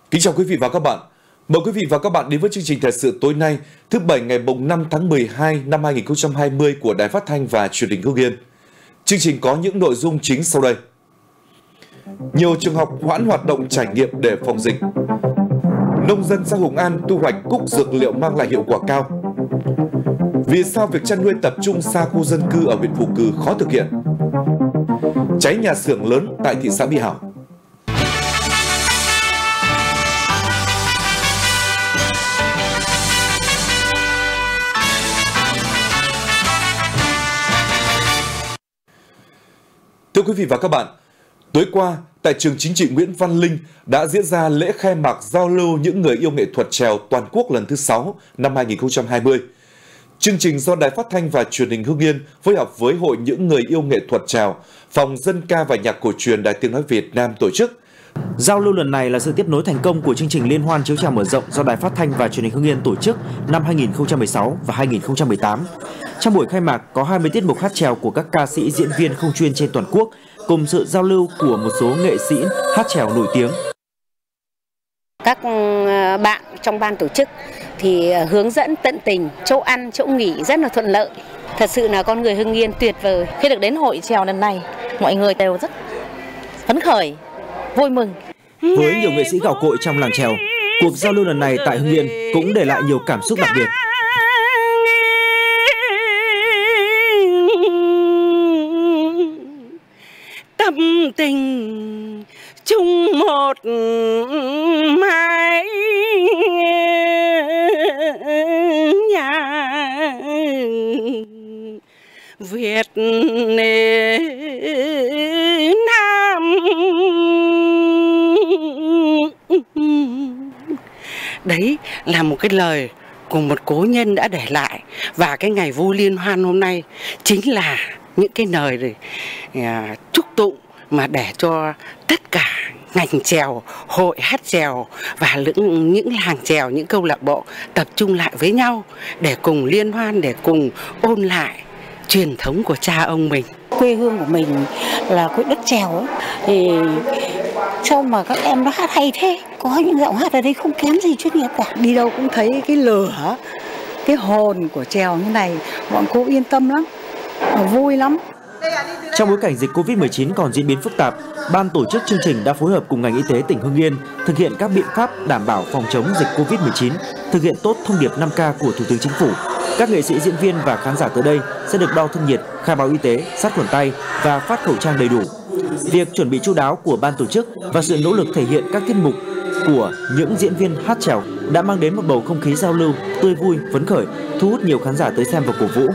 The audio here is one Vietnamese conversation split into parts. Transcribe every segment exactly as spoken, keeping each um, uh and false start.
Kính chào quý vị và các bạn. Mời quý vị và các bạn đến với chương trình thời sự tối nay, thứ Bảy ngày năm tháng mười hai năm hai nghìn không trăm hai mươi của Đài Phát thanh và Truyền hình Hưng Yên. Chương trình có những nội dung chính sau đây. Nhiều trường học hoãn hoạt động trải nghiệm để phòng dịch. Nông dân xã Hùng An thu hoạch cúc dược liệu mang lại hiệu quả cao. Vì sao việc chăn nuôi tập trung xa khu dân cư ở huyện Phù Cừ khó thực hiện? Cháy nhà xưởng lớn tại thị xã Mỹ Hào. Thưa quý vị và các bạn, tối qua tại trường chính trị Nguyễn Văn Linh đã diễn ra lễ khai mạc giao lưu những người yêu nghệ thuật chèo toàn quốc lần thứ sáu năm hai nghìn không trăm hai mươi. Chương trình do Đài Phát thanh và Truyền hình Hưng Yên phối hợp với Hội những người yêu nghệ thuật chèo, Phòng Dân ca và Nhạc cổ truyền Đài Tiếng nói Việt Nam tổ chức. Giao lưu lần này là sự tiếp nối thành công của chương trình liên hoan chiếu chèo mở rộng do Đài Phát thanh và Truyền hình Hưng Yên tổ chức năm hai nghìn không trăm mười sáu và hai nghìn không trăm mười tám. Trong buổi khai mạc có hai mươi tiết mục hát chèo của các ca sĩ diễn viên không chuyên trên toàn quốc, cùng sự giao lưu của một số nghệ sĩ hát chèo nổi tiếng. Các bạn trong ban tổ chức thì hướng dẫn tận tình, chỗ ăn, chỗ nghỉ rất là thuận lợi. Thật sự là con người Hưng Yên tuyệt vời. Khi được đến hội chèo lần này, mọi người đều rất phấn khởi, vui mừng. Với nhiều nghệ sĩ gạo cội trong làng chèo, cuộc giao lưu lần này tại Hưng Yên cũng để lại nhiều cảm xúc đặc biệt. Tâm tình chung một mái nhà Việt Nam. Đấy là một cái lời của một cố nhân đã để lại, và cái ngày vui liên hoan hôm nay chính là những cái lời để chúc tụng mà để cho tất cả ngành chèo, hội hát chèo và những, những làng chèo, những câu lạc bộ tập trung lại với nhau để cùng liên hoan, để cùng ôn lại truyền thống của cha ông mình. Quê hương của mình là quê đất chèo ấy, thì sao mà các em nó hát hay thế? Có những giọng hát ở đây không kém gì chuyên nghiệp cả. Đi đâu cũng thấy cái lửa, cái hồn của chèo như này, bọn cô yên tâm lắm, vui lắm. Trong bối cảnh dịch Covid mười chín còn diễn biến phức tạp, ban tổ chức chương trình đã phối hợp cùng ngành y tế tỉnh Hưng Yên thực hiện các biện pháp đảm bảo phòng chống dịch Covid mười chín, thực hiện tốt thông điệp năm K của Thủ tướng Chính phủ. Các nghệ sĩ, diễn viên và khán giả tới đây sẽ được đo thân nhiệt, khai báo y tế, sát khuẩn tay và phát khẩu trang đầy đủ. Việc chuẩn bị chu đáo của ban tổ chức và sự nỗ lực thể hiện các tiết mục của những diễn viên hát chèo đã mang đến một bầu không khí giao lưu tươi vui, phấn khởi, thu hút nhiều khán giả tới xem và cổ vũ.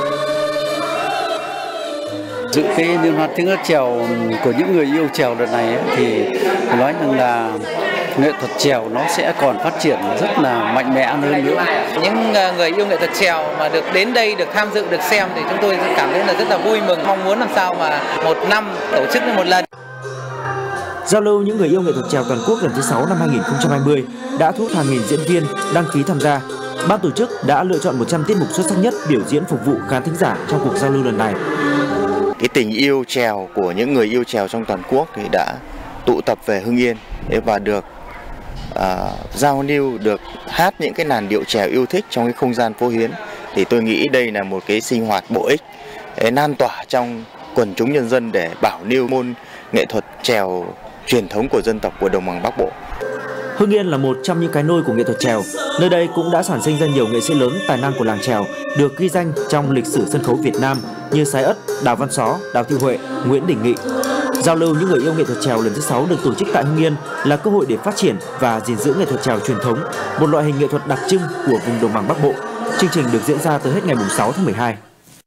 Dự cái liên hoan tiếng hát chèo của những người yêu chèo đợt này ấy, thì nói rằng là nghệ thuật chèo nó sẽ còn phát triển rất là mạnh mẽ hơn nữa. Những người yêu nghệ thuật chèo mà được đến đây, được tham dự, được xem thì chúng tôi cảm thấy là rất là vui mừng, mong muốn làm sao mà một năm tổ chức một lần. Giao lưu những người yêu nghệ thuật chèo toàn quốc lần thứ sáu năm hai nghìn không trăm hai mươi đã thu hút hàng nghìn diễn viên đăng ký tham gia. Ban tổ chức đã lựa chọn một trăm tiết mục xuất sắc nhất biểu diễn phục vụ khán thính giả trong cuộc giao lưu lần này. Cái tình yêu chèo của những người yêu chèo trong toàn quốc thì đã tụ tập về Hưng Yên và được uh, giao lưu, được hát những cái làn điệu chèo yêu thích trong cái không gian phố Hiến. Thì tôi nghĩ đây là một cái sinh hoạt bổ ích, lan tỏa trong quần chúng nhân dân để bảo lưu môn nghệ thuật chèo truyền thống của dân tộc của đồng bằng Bắc Bộ. Hưng Yên là một trong những cái nôi của nghệ thuật chèo. Nơi đây cũng đã sản sinh ra nhiều nghệ sĩ lớn tài năng của làng chèo được ghi danh trong lịch sử sân khấu Việt Nam như Sái Ất, Đào Văn Xó, Đào Thị Huệ, Nguyễn Đình Nghị. Giao lưu những người yêu nghệ thuật chèo lần thứ sáu được tổ chức tại Hưng Yên là cơ hội để phát triển và gìn giữ nghệ thuật chèo truyền thống, một loại hình nghệ thuật đặc trưng của vùng đồng bằng Bắc Bộ. Chương trình được diễn ra tới hết ngày sáu tháng mười hai.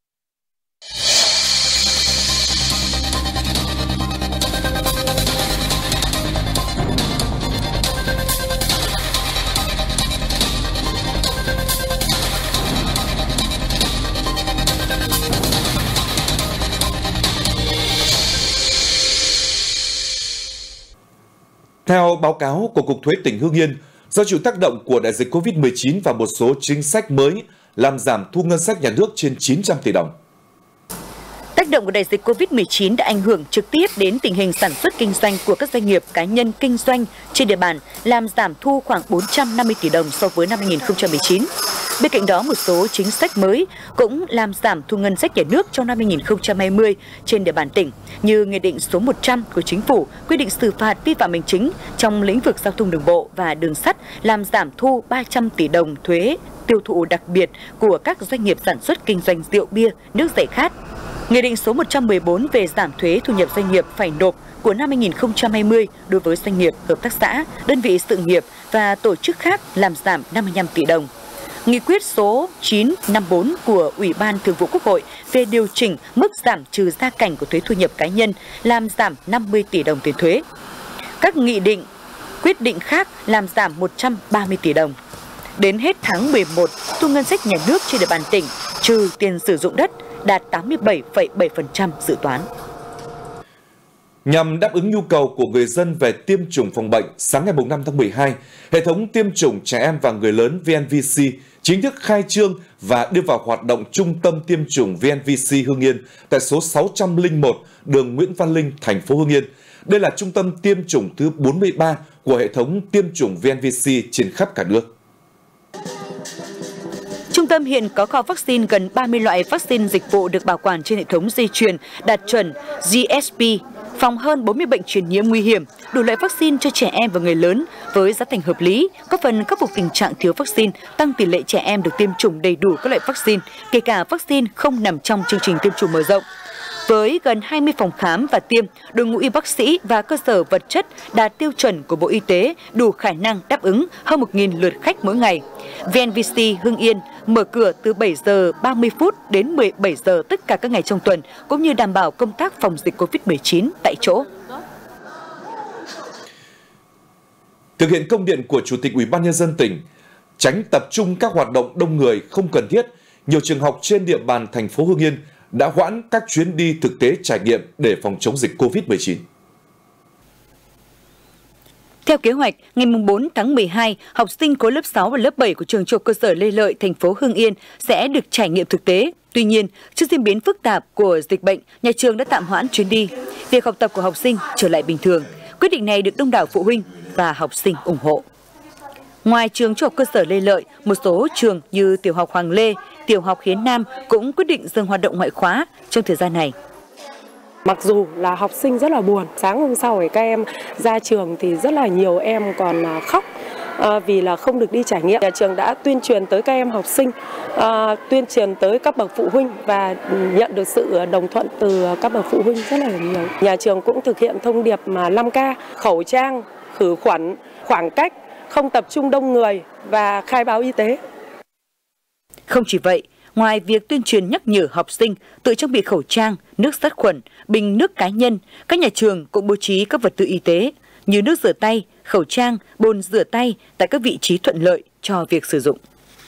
Theo báo cáo của Cục Thuế tỉnh Hưng Yên, do chịu tác động của đại dịch Covid mười chín và một số chính sách mới làm giảm thu ngân sách nhà nước trên chín trăm tỷ đồng. Tác động của đại dịch Covid mười chín đã ảnh hưởng trực tiếp đến tình hình sản xuất kinh doanh của các doanh nghiệp cá nhân kinh doanh trên địa bàn, làm giảm thu khoảng bốn trăm năm mươi tỷ đồng so với năm hai nghìn không trăm mười chín. Bên cạnh đó, một số chính sách mới cũng làm giảm thu ngân sách nhà nước trong năm hai nghìn không trăm hai mươi trên địa bàn tỉnh, như Nghị định số một trăm của Chính phủ quy định xử phạt vi phạm hành chính trong lĩnh vực giao thông đường bộ và đường sắt, làm giảm thu ba trăm tỷ đồng thuế tiêu thụ đặc biệt của các doanh nghiệp sản xuất kinh doanh rượu bia, nước giải khát. Nghị định số một trăm mười bốn về giảm thuế thu nhập doanh nghiệp phải nộp của năm hai nghìn không trăm hai mươi đối với doanh nghiệp, hợp tác xã, đơn vị sự nghiệp và tổ chức khác làm giảm năm mươi lăm tỷ đồng. Nghị quyết số chín trăm năm mươi tư của Ủy ban Thường vụ Quốc hội về điều chỉnh mức giảm trừ gia cảnh của thuế thu nhập cá nhân làm giảm năm mươi tỷ đồng tiền thuế. Các nghị định, quyết định khác làm giảm một trăm ba mươi tỷ đồng. Đến hết tháng mười một, thu ngân sách nhà nước trên địa bàn tỉnh trừ tiền sử dụng đất đạt tám mươi bảy phẩy bảy phần trăm dự toán. Nhằm đáp ứng nhu cầu của người dân về tiêm chủng phòng bệnh, sáng ngày năm tháng mười hai, hệ thống tiêm chủng trẻ em và người lớn vê en vê xê chính thức khai trương và đưa vào hoạt động trung tâm tiêm chủng vê en vê xê Hưng Yên tại số sáu trăm lẻ một đường Nguyễn Văn Linh, thành phố Hưng Yên. Đây là trung tâm tiêm chủng thứ bốn mươi ba của hệ thống tiêm chủng vê en vê xê trên khắp cả nước. Trung tâm hiện có kho vaccine gần ba mươi loại vaccine dịch vụ được bảo quản trên hệ thống dây chuyền đạt chuẩn giê ét pê, phòng hơn bốn mươi bệnh truyền nhiễm nguy hiểm, đủ loại vaccine cho trẻ em và người lớn với giá thành hợp lý, góp phần khắc phục tình trạng thiếu vaccine, tăng tỷ lệ trẻ em được tiêm chủng đầy đủ các loại vaccine, kể cả vaccine không nằm trong chương trình tiêm chủng mở rộng. Với gần hai mươi phòng khám và tiêm, đội ngũ y bác sĩ và cơ sở vật chất đạt tiêu chuẩn của Bộ Y tế, đủ khả năng đáp ứng hơn một nghìn lượt khách mỗi ngày. vê en vê xê Hưng Yên mở cửa từ bảy giờ ba mươi phút đến mười bảy giờ tất cả các ngày trong tuần, cũng như đảm bảo công tác phòng dịch Covid mười chín tại chỗ. Thực hiện công điện của Chủ tịch Ủy ban Nhân dân tỉnh, tránh tập trung các hoạt động đông người không cần thiết, nhiều trường học trên địa bàn thành phố Hưng Yên đã hoãn các chuyến đi thực tế trải nghiệm để phòng chống dịch Covid mười chín. Theo kế hoạch, ngày bốn tháng mười hai, học sinh khối lớp sáu và lớp bảy của trường trung học cơ sở Lê Lợi, thành phố Hưng Yên sẽ được trải nghiệm thực tế. Tuy nhiên, trước diễn biến phức tạp của dịch bệnh, nhà trường đã tạm hoãn chuyến đi. Việc học tập của học sinh trở lại bình thường. Quyết định này được đông đảo phụ huynh và học sinh ủng hộ. Ngoài trường trung học cơ sở Lê Lợi, một số trường như tiểu học Hoàng Lê, tiểu học Hiến Nam cũng quyết định dừng hoạt động ngoại khóa trong thời gian này. Mặc dù là học sinh rất là buồn, sáng hôm sau thì các em ra trường thì rất là nhiều em còn khóc vì là không được đi trải nghiệm. Nhà trường đã tuyên truyền tới các em học sinh, tuyên truyền tới các bậc phụ huynh và nhận được sự đồng thuận từ các bậc phụ huynh rất là nhiều. Nhà trường cũng thực hiện thông điệp mà năm K, khẩu trang, khử khuẩn, khoảng cách, không tập trung đông người và khai báo y tế. Không chỉ vậy, ngoài việc tuyên truyền nhắc nhở học sinh tự trang bị khẩu trang, nước sát khuẩn, bình nước cá nhân, các nhà trường cũng bố trí các vật tư y tế như nước rửa tay, khẩu trang, bồn rửa tay tại các vị trí thuận lợi cho việc sử dụng.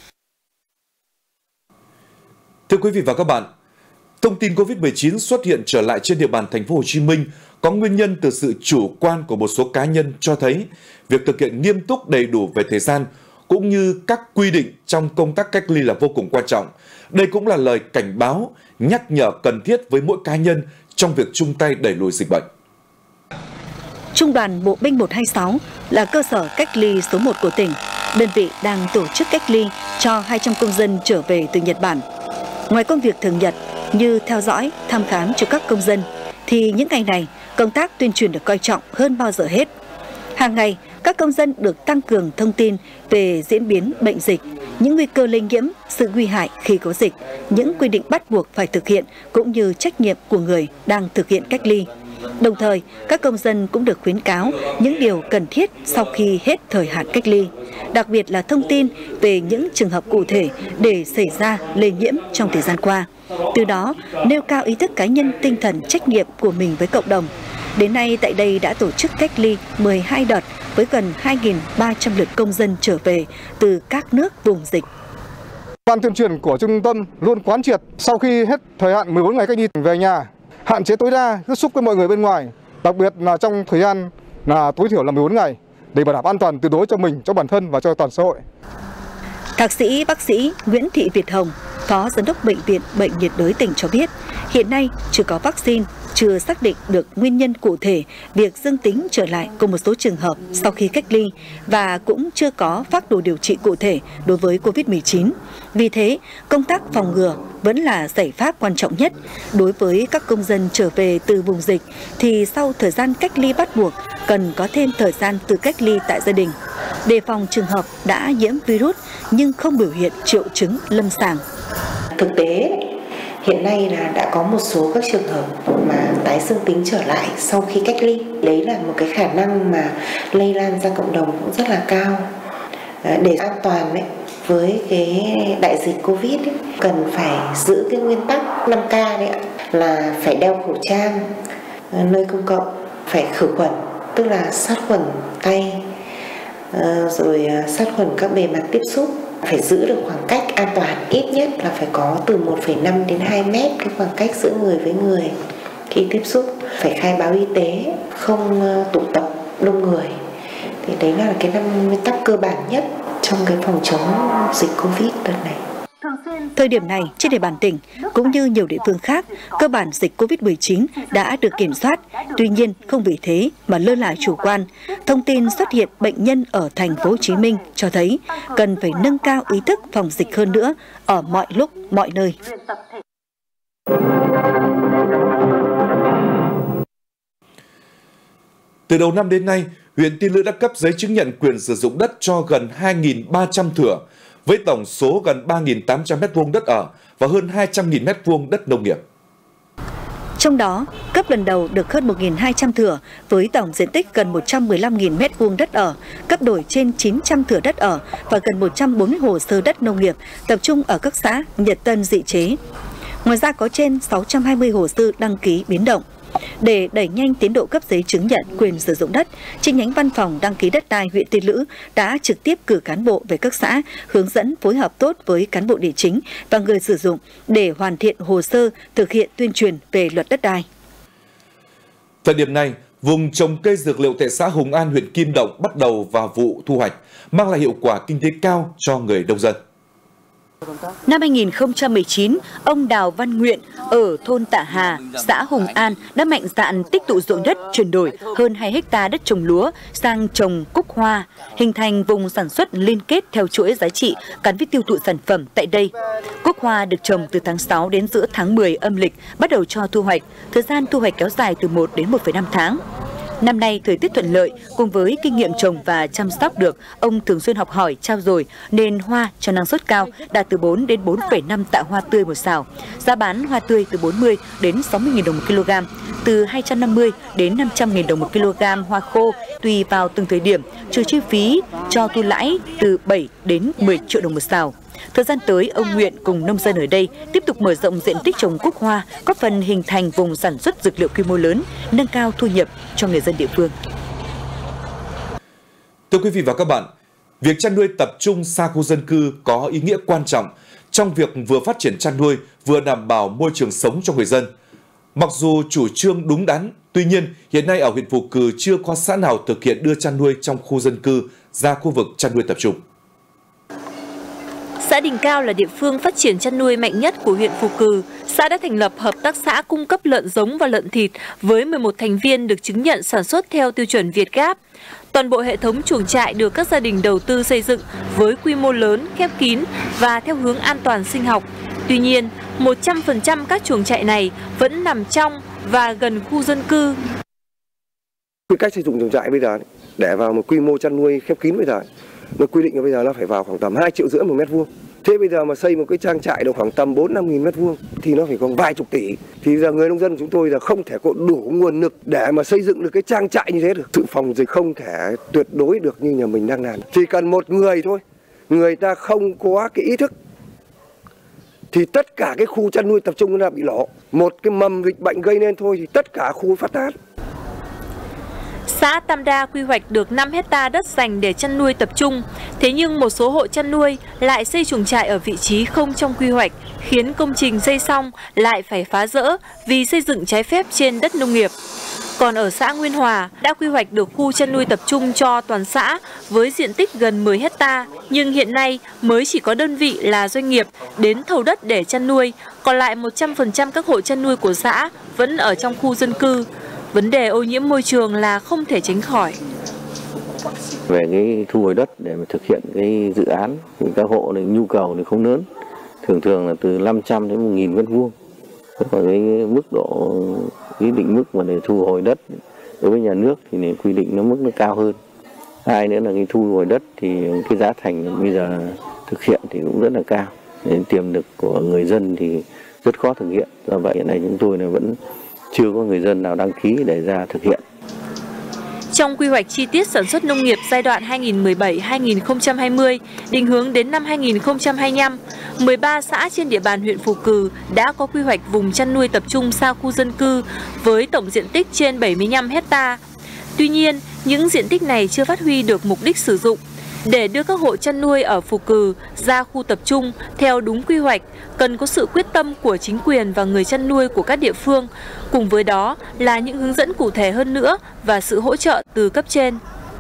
Thưa quý vị và các bạn, thông tin Covid mười chín xuất hiện trở lại trên địa bàn thành phố Hồ Chí Minh có nguyên nhân từ sự chủ quan của một số cá nhân, cho thấy việc thực hiện nghiêm túc đầy đủ về thời gian cũng như các quy định trong công tác cách ly là vô cùng quan trọng. Đây cũng là lời cảnh báo, nhắc nhở cần thiết với mỗi cá nhân trong việc chung tay đẩy lùi dịch bệnh. Trung đoàn Bộ binh một hai sáu là cơ sở cách ly số một của tỉnh. Đơn vị đang tổ chức cách ly cho hai trăm công dân trở về từ Nhật Bản. Ngoài công việc thường nhật như theo dõi, thăm khám cho các công dân, thì những ngày này công tác tuyên truyền được coi trọng hơn bao giờ hết. Hàng ngày, các công dân được tăng cường thông tin về diễn biến bệnh dịch, những nguy cơ lây nhiễm, sự nguy hại khi có dịch, những quy định bắt buộc phải thực hiện cũng như trách nhiệm của người đang thực hiện cách ly. Đồng thời, các công dân cũng được khuyến cáo những điều cần thiết sau khi hết thời hạn cách ly, đặc biệt là thông tin về những trường hợp cụ thể để xảy ra lây nhiễm trong thời gian qua. Từ đó, nêu cao ý thức cá nhân, tinh thần trách nhiệm của mình với cộng đồng. Đến nay, tại đây đã tổ chức cách ly mười hai đợt với gần hai nghìn ba trăm lượt công dân trở về từ các nước vùng dịch. Ban tuyên truyền của trung tâm luôn quán triệt sau khi hết thời hạn mười bốn ngày cách ly về nhà, hạn chế tối đa tiếp xúc với mọi người bên ngoài, đặc biệt là trong thời gian là tối thiểu là mười bốn ngày để bảo đảm an toàn tuyệt đối cho mình, cho bản thân và cho toàn xã hội. Thạc sĩ bác sĩ Nguyễn Thị Việt Hồng, Phó Giám đốc Bệnh viện Bệnh nhiệt đới tỉnh cho biết, hiện nay chưa có vaccine, chưa xác định được nguyên nhân cụ thể việc dương tính trở lại của một số trường hợp sau khi cách ly và cũng chưa có phác đồ điều trị cụ thể đối với Covid mười chín. Vì thế, công tác phòng ngừa vẫn là giải pháp quan trọng nhất. Đối với các công dân trở về từ vùng dịch thì sau thời gian cách ly bắt buộc cần có thêm thời gian tự cách ly tại gia đình, đề phòng trường hợp đã nhiễm virus nhưng không biểu hiện triệu chứng lâm sàng. Thực tế, hiện nay là đã có một số các trường hợp mà tái dương tính trở lại sau khi cách ly. Đấy là một cái khả năng mà lây lan ra cộng đồng cũng rất là cao. Để an toàn ấy, với cái đại dịch Covid ấy, cần phải giữ cái nguyên tắc năm K đấy ạ, là phải đeo khẩu trang nơi công cộng, phải khử khuẩn, tức là sát khuẩn tay, rồi sát khuẩn các bề mặt tiếp xúc, phải giữ được khoảng cách an toàn, ít nhất là phải có từ một phẩy năm đến hai mét cái khoảng cách giữa người với người khi tiếp xúc, phải khai báo y tế, không tụ tập đông người. Thì đấy là cái năm nguyên tắc cơ bản nhất trong cái phòng chống dịch Covid đợt này. Thời điểm này, trên địa bàn tỉnh, cũng như nhiều địa phương khác, cơ bản dịch Covid mười chín đã được kiểm soát. Tuy nhiên, không vì thế mà lơ là chủ quan. Thông tin xuất hiện bệnh nhân ở thành phố Hồ Chí Minh cho thấy cần phải nâng cao ý thức phòng dịch hơn nữa ở mọi lúc, mọi nơi. Từ đầu năm đến nay, huyện Tiên Lữ đã cấp giấy chứng nhận quyền sử dụng đất cho gần hai nghìn ba trăm thửa, với tổng số gần ba nghìn tám trăm mét vuông đất ở và hơn hai trăm nghìn mét vuông đất nông nghiệp. Trong đó, cấp lần đầu được hơn một nghìn hai trăm thửa với tổng diện tích gần một trăm mười lăm nghìn mét vuông đất ở, cấp đổi trên chín trăm thửa đất ở và gần một trăm bốn mươi hồ sơ đất nông nghiệp tập trung ở các xã Nhật Tân, Dị Chế. Ngoài ra có trên sáu trăm hai mươi hồ sơ đăng ký biến động. Để đẩy nhanh tiến độ cấp giấy chứng nhận quyền sử dụng đất, chi nhánh văn phòng đăng ký đất đai huyện Tiên Lữ đã trực tiếp cử cán bộ về các xã, hướng dẫn phối hợp tốt với cán bộ địa chính và người sử dụng để hoàn thiện hồ sơ, thực hiện tuyên truyền về luật đất đai. Thời điểm này, vùng trồng cây dược liệu tại xã Hùng An, huyện Kim Động bắt đầu vào vụ thu hoạch, mang lại hiệu quả kinh tế cao cho người nông dân. Năm hai nghìn không trăm mười chín, ông Đào Văn Nguyện ở thôn Tạ Hà, xã Hùng An đã mạnh dạn tích tụ ruộng đất chuyển đổi hơn hai héc ta đất trồng lúa sang trồng cúc hoa, hình thành vùng sản xuất liên kết theo chuỗi giá trị gắn với tiêu thụ sản phẩm tại đây. Cúc hoa được trồng từ tháng sáu đến giữa tháng mười âm lịch, bắt đầu cho thu hoạch, thời gian thu hoạch kéo dài từ một đến một phẩy năm tháng. Năm nay, thời tiết thuận lợi, cùng với kinh nghiệm trồng và chăm sóc được, ông thường xuyên học hỏi, trao dồi, nên hoa cho năng suất cao, đạt từ bốn đến bốn phẩy năm tạ hoa tươi một sào. Giá bán hoa tươi từ bốn mươi đến sáu mươi nghìn đồng một kg, từ hai trăm năm mươi đến năm trăm nghìn đồng một kg hoa khô, tùy vào từng thời điểm, trừ chi phí cho thu lãi từ bảy đến mười triệu đồng một sào. Thời gian tới, ông Nguyện cùng nông dân ở đây tiếp tục mở rộng diện tích trồng cúc hoa, góp phần hình thành vùng sản xuất dược liệu quy mô lớn, nâng cao thu nhập cho người dân địa phương. Thưa quý vị và các bạn, việc chăn nuôi tập trung xa khu dân cư có ý nghĩa quan trọng trong việc vừa phát triển chăn nuôi, vừa đảm bảo môi trường sống cho người dân. Mặc dù chủ trương đúng đắn, tuy nhiên hiện nay ở huyện Phù Cừ chưa có xã nào thực hiện đưa chăn nuôi trong khu dân cư ra khu vực chăn nuôi tập trung. Xã Đình Cao là địa phương phát triển chăn nuôi mạnh nhất của huyện Phù Cừ. Xã đã thành lập hợp tác xã cung cấp lợn giống và lợn thịt với mười một thành viên được chứng nhận sản xuất theo tiêu chuẩn Việt Gáp. Toàn bộ hệ thống chuồng trại được các gia đình đầu tư xây dựng với quy mô lớn, khép kín và theo hướng an toàn sinh học. Tuy nhiên, một trăm phần trăm các chuồng trại này vẫn nằm trong và gần khu dân cư. Cái cách xây dựng chuồng trại bây giờ để vào một quy mô chăn nuôi khép kín bây giờ, nó quy định là bây giờ nó phải vào khoảng tầm hai triệu rưỡi một mét vuông. Thế bây giờ mà xây một cái trang trại được khoảng tầm bốn năm nghìn mét vuông thì nó phải còn vài chục tỷ. Thì giờ người nông dân của chúng tôi là không thể có đủ nguồn lực để mà xây dựng được cái trang trại như thế được. Sự phòng dịch không thể tuyệt đối được như nhà mình đang làm. Chỉ cần một người thôi, người ta không có cái ý thức thì tất cả cái khu chăn nuôi tập trung nó bị lỗ. Một cái mầm dịch bệnh gây nên thôi thì tất cả khu phát tán. Xã Tam Đa quy hoạch được năm héc ta đất dành để chăn nuôi tập trung. Thế nhưng một số hộ chăn nuôi lại xây chuồng trại ở vị trí không trong quy hoạch, khiến công trình xây xong lại phải phá rỡ vì xây dựng trái phép trên đất nông nghiệp. Còn ở xã Nguyên Hòa đã quy hoạch được khu chăn nuôi tập trung cho toàn xã với diện tích gần mười héc-ta, nhưng hiện nay mới chỉ có đơn vị là doanh nghiệp đến thầu đất để chăn nuôi, còn lại một trăm phần trăm các hộ chăn nuôi của xã vẫn ở trong khu dân cư. Vấn đề ô nhiễm môi trường là không thể tránh khỏi. Về cái thu hồi đất để mà thực hiện cái dự án thì các hộ này nhu cầu thì không lớn, thường thường là từ năm trăm đến một nghìn mét vuông. Còn cái mức độ cái định mức mà để thu hồi đất đối với nhà nước thì quy định nó mức nó cao hơn. Hai nữa là cái thu hồi đất thì cái giá thành bây giờ thực hiện thì cũng rất là cao. Nên tiềm lực của người dân thì rất khó thực hiện. Do vậy hiện nay chúng tôi là vẫn chưa có người dân nào đăng ký để ra thực hiện. Trong quy hoạch chi tiết sản xuất nông nghiệp giai đoạn hai nghìn không trăm mười bảy đến hai nghìn không trăm hai mươi, định hướng đến năm hai nghìn không trăm hai mươi lăm, mười ba xã trên địa bàn huyện Phù Cừ đã có quy hoạch vùng chăn nuôi tập trung xa khu dân cư với tổng diện tích trên bảy mươi lăm héc-ta. Tuy nhiên, những diện tích này chưa phát huy được mục đích sử dụng. Để đưa các hộ chăn nuôi ở Phù Cừ ra khu tập trung theo đúng quy hoạch, cần có sự quyết tâm của chính quyền và người chăn nuôi của các địa phương, cùng với đó là những hướng dẫn cụ thể hơn nữa và sự hỗ trợ từ cấp trên.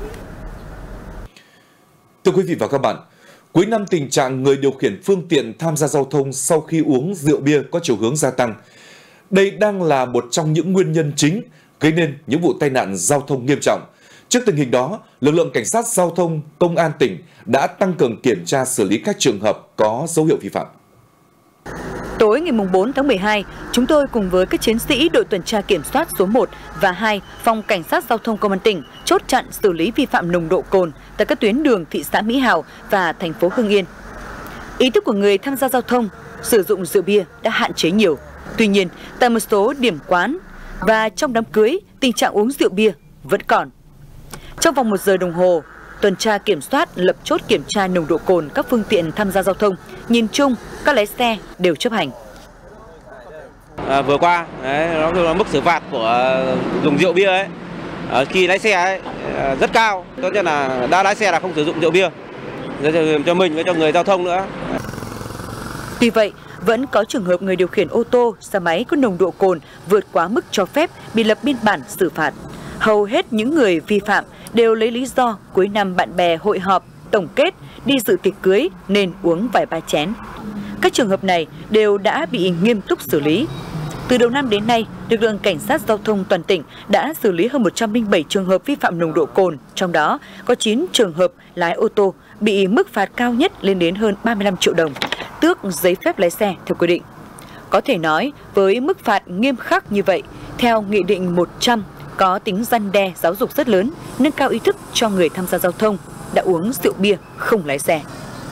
Thưa quý vị và các bạn, cuối năm tình trạng người điều khiển phương tiện tham gia giao thông sau khi uống rượu bia có chiều hướng gia tăng. Đây đang là một trong những nguyên nhân chính gây nên những vụ tai nạn giao thông nghiêm trọng. Trước tình hình đó, lực lượng cảnh sát giao thông, công an tỉnh đã tăng cường kiểm tra xử lý các trường hợp có dấu hiệu vi phạm. Tối ngày bốn tháng mười hai, chúng tôi cùng với các chiến sĩ đội tuần tra kiểm soát số một và hai phòng cảnh sát giao thông công an tỉnh chốt chặn xử lý vi phạm nồng độ cồn tại các tuyến đường thị xã Mỹ Hào và thành phố Hưng Yên. Ý thức của người tham gia giao thông sử dụng rượu bia đã hạn chế nhiều. Tuy nhiên, tại một số điểm quán và trong đám cưới, tình trạng uống rượu bia vẫn còn. Trong vòng một giờ đồng hồ, tuần tra kiểm soát lập chốt kiểm tra nồng độ cồn các phương tiện tham gia giao thông. Nhìn chung, các lái xe đều chấp hành. À, vừa qua, đấy, nó là mức xử phạt của dùng rượu bia ấy, à, khi lái xe ấy, rất cao. Tốt nhất là đã lái xe là không sử dụng rượu bia, cho mình với cho người giao thông nữa. Tuy vậy, vẫn có trường hợp người điều khiển ô tô, xe máy có nồng độ cồn vượt quá mức cho phép bị lập biên bản xử phạt. Hầu hết những người vi phạm đều lấy lý do cuối năm bạn bè hội họp, tổng kết, đi dự tiệc cưới nên uống vài ba chén. Các trường hợp này đều đã bị nghiêm túc xử lý. Từ đầu năm đến nay, lực lượng cảnh sát giao thông toàn tỉnh đã xử lý hơn một trăm lẻ bảy trường hợp vi phạm nồng độ cồn, trong đó có chín trường hợp lái ô tô bị mức phạt cao nhất lên đến hơn ba mươi lăm triệu đồng, tước giấy phép lái xe theo quy định. Có thể nói, với mức phạt nghiêm khắc như vậy, theo Nghị định một trăm có tính răn đe giáo dục rất lớn, nâng cao ý thức cho người tham gia giao thông đã uống rượu bia không lái xe.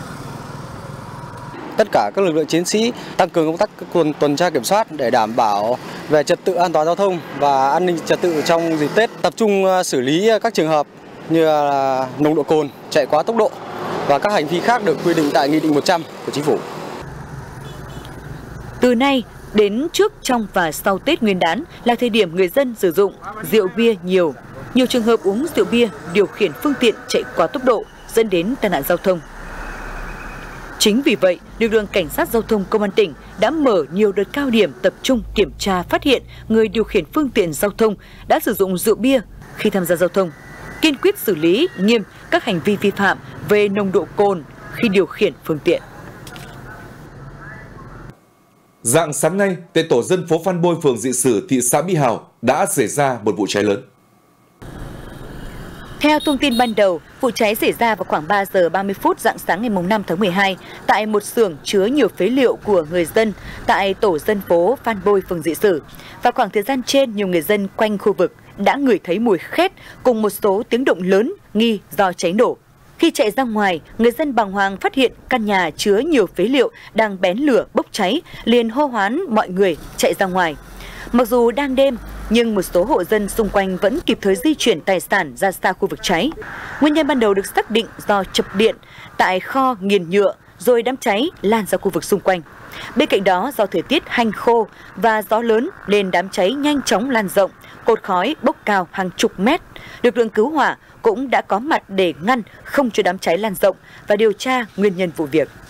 Tất cả các lực lượng chiến sĩ tăng cường công tác tuần tuần tra kiểm soát để đảm bảo về trật tự an toàn giao thông và an ninh trật tự trong dịp Tết, tập trung xử lý các trường hợp như là nồng độ cồn, chạy quá tốc độ và các hành vi khác được quy định tại Nghị định một trăm của Chính phủ. Từ nay đến trước, trong và sau Tết Nguyên đán là thời điểm người dân sử dụng rượu bia nhiều. Nhiều trường hợp uống rượu bia điều khiển phương tiện chạy quá tốc độ dẫn đến tai nạn giao thông. Chính vì vậy, lực lượng cảnh sát giao thông công an tỉnh đã mở nhiều đợt cao điểm tập trung kiểm tra phát hiện người điều khiển phương tiện giao thông đã sử dụng rượu bia khi tham gia giao thông, kiên quyết xử lý nghiêm các hành vi vi phạm về nồng độ cồn khi điều khiển phương tiện. Rạng sáng nay, tại tổ dân phố Phan Bôi, phường Dị Sử, thị xã Mỹ Hào đã xảy ra một vụ cháy lớn. Theo thông tin ban đầu, vụ cháy xảy ra vào khoảng ba giờ ba mươi phút rạng sáng ngày năm tháng mười hai tại một xưởng chứa nhiều phế liệu của người dân tại tổ dân phố Phan Bôi, phường Dị Sử. Vào khoảng thời gian trên, nhiều người dân quanh khu vực đã ngửi thấy mùi khét cùng một số tiếng động lớn nghi do cháy nổ. Khi chạy ra ngoài, người dân bàng hoàng phát hiện căn nhà chứa nhiều phế liệu đang bén lửa bốc cháy, liền hô hoán mọi người chạy ra ngoài. Mặc dù đang đêm, nhưng một số hộ dân xung quanh vẫn kịp thời di chuyển tài sản ra xa khu vực cháy. Nguyên nhân ban đầu được xác định do chập điện tại kho nghiền nhựa, rồi đám cháy lan ra khu vực xung quanh. Bên cạnh đó, do thời tiết hanh khô và gió lớn nên đám cháy nhanh chóng lan rộng, cột khói bốc cao hàng chục mét. Lực lượng cứu hỏa cũng đã có mặt để ngăn không cho đám cháy lan rộng và điều tra nguyên nhân vụ việc.